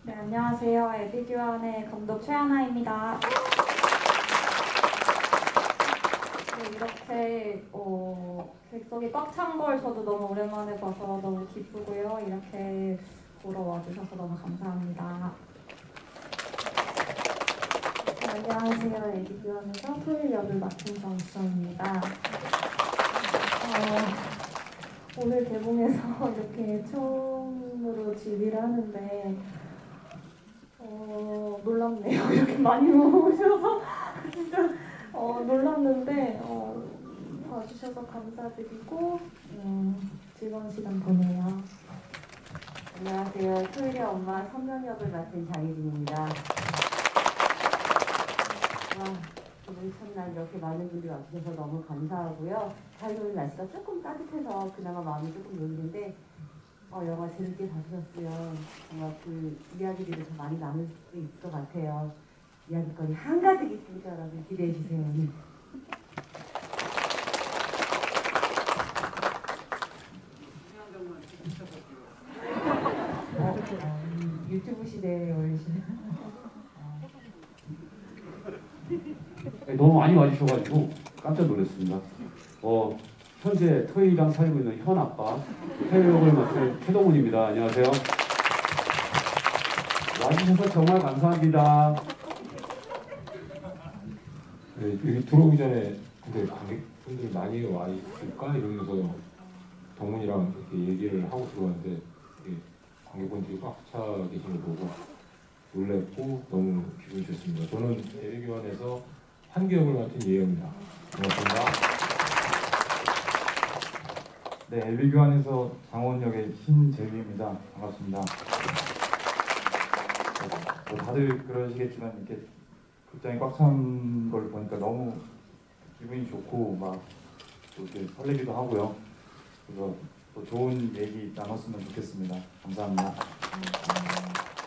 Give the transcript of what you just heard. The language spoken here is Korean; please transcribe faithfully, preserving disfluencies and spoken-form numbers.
네, 안녕하세요. 에비규환의 감독 최하나입니다. 네, 이렇게 어, 객석이 꽉 찬 걸 저도 너무 오랜만에 봐서 너무 기쁘고요. 이렇게 보러 와주셔서 너무 감사합니다. 네, 안녕하세요. 에비규환에서 토일 역을 맡은 정수정입니다. 어, 오늘 개봉해서 이렇게 처음으로 지휘를 하는데 어, 놀랍네요. 이렇게 많이 오셔서 진짜 어, 놀랐는데 어, 봐주셔서 감사드리고 음, 즐거운 시간 보내요. 안녕하세요. 토일의 엄마 선명 역을 맡은 장혜진입니다. 와, 오늘 첫날 이렇게 많은 분들이 와주셔서 너무 감사하고요. 사실 오늘 날씨가 조금 따뜻해서 그나마 마음이 조금 놓이는데 어, 영화 재밌게 봐주셨으면 정말 그 이야기들을 더 많이 나눌 수 있을 것 같아요. 이야기거리 한가득 있으니까 여러분 기대해 주세요. 어, 어, 유튜브 시대에 어울리시는 네, 너무 많이 와주셔가지고 깜짝 놀랐습니다. 어, 현재 토이랑 살고 있는 현 아빠 태역을 맡은 최동훈입니다. 안녕하세요. 와주셔서 정말 감사합니다. 네, 여기 들어오기 전에 근데 관객분들이 많이 와 있을까 이러면서 동문이랑 이렇게 얘기를 하고 들어왔는데 이렇게 관객분들이 꽉 차 계신 걸 보고 놀랬고 너무 기분이 좋습니다. 저는 에비규환에서 한기역을 맡은 예영입니다. 반갑습니다. 네, 에비규환에서 장원 역의 신재규입니다. 반갑습니다. 네, 다들 그러시겠지만 이렇게 극장이 꽉 찬 걸 보니까 너무 기분이 좋고 막 또 이렇게 설레기도 하고요. 그래서 또 좋은 얘기 나눴으면 좋겠습니다. 감사합니다.